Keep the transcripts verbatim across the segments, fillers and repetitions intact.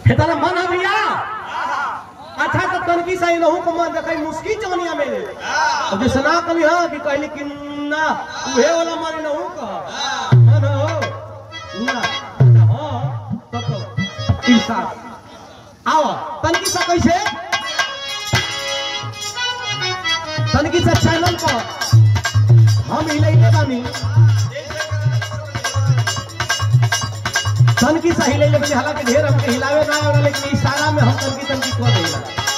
हेतना मन भैया अच्छा तो तनकी सही न हो को मन देखै मुस्की चवनिया में तो जैसे ना कभी हां कि कहली कि ना उहे वाला मन न हो का मन हो ना हां तब तो इंसान आओ तनकी सा कैसे तनकी सा चैनल पर हम हिलैले बानी तनकी सा हिलैले बानी हालांकि ढेर हमके हिलावे ना आवे लेकिन इशारा में हम तनकी तनकी कर देला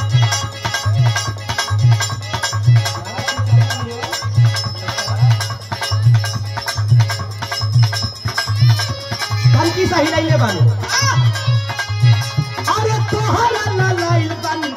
तनकी सा हिलैले बानी अरे तोहरा ना लाइल बानी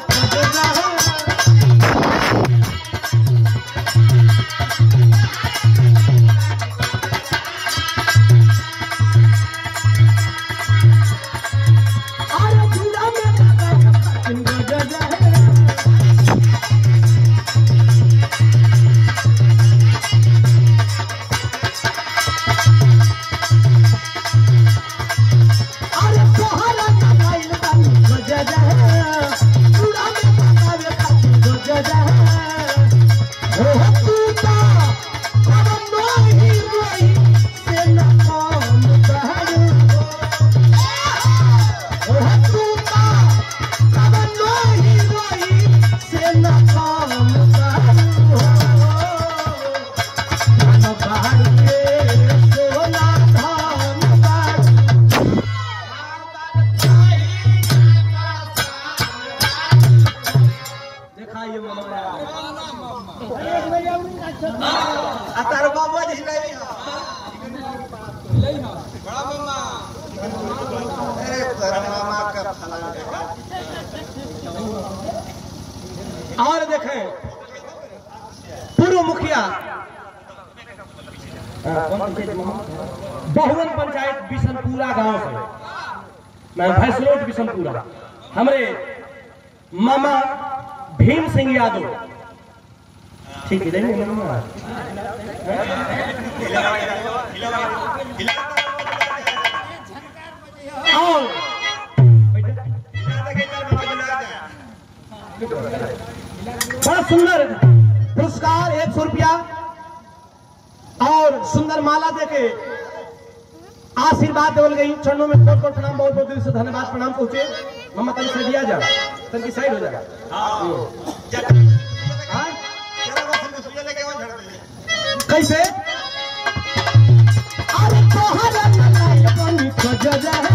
और देखें पूर्व मुखिया बहुवन पंचायत बिशनपुरा गांव से मैं भैंसलोट बिशनपुरा हमारे मामा भीम सिंह यादव ठीक है और बड़ा सुंदर पुरस्कार एक सौ रुपया और सुंदर माला देके आशीर्वाद देवल गई चरणों में कोट कोट प्रणाम बहुत बहुत दिल से धन्यवाद प्रणाम पहुंचे मम्मा तन से दिया जा तन की साइड हो जाएगा कैसे अरे तोहरा लाइल बानी खोजा है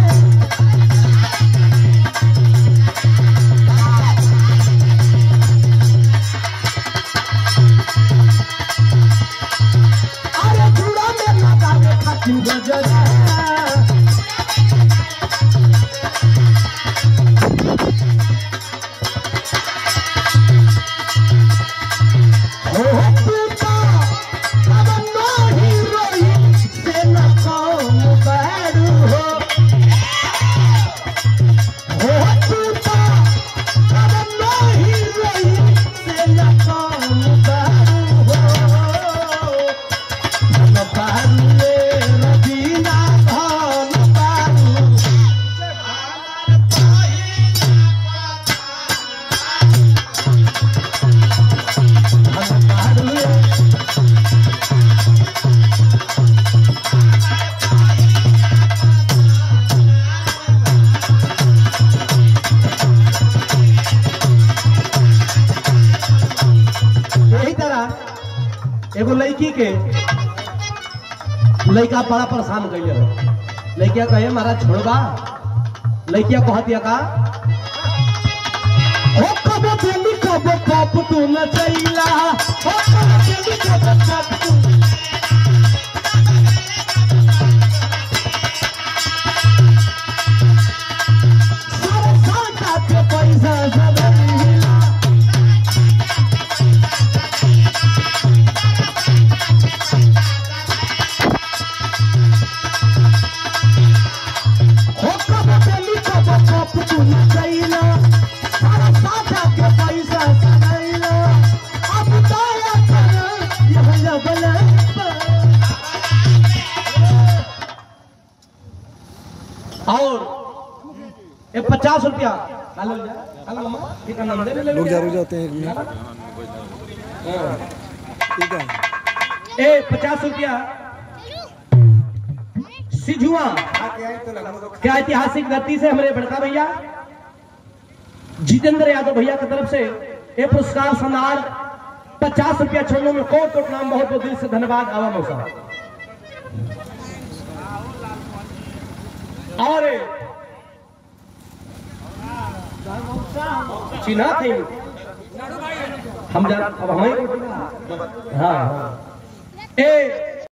एगो लड़की के लड़का बड़ा परेशान कैले हो लड़किया कहे मारा छोड़बा लड़किया कहतिया का ओ कब बेली कब कब तू न चैला ओ कब बेली कब कब तू सारा साटा के पैसा जबरिला Bala ये पचास रुपया हेलो हेलो मामा कितना नाम दे रुक जा रुक जाते हैं एक मिनट ठीक है ए पचास रुपया सिजुआ क्या ऐतिहासिक गति से हमारे बड़का भैया जितेंद्र यादव भैया की तरफ से ये पुरस्कार सम्मान पचास रुपया छोड़ने में कोट कोट नाम बहुत बहुत दिल से धन्यवाद आवा मौसा और चिन्हा थे हम जा अब हमें हाँ हाँ ए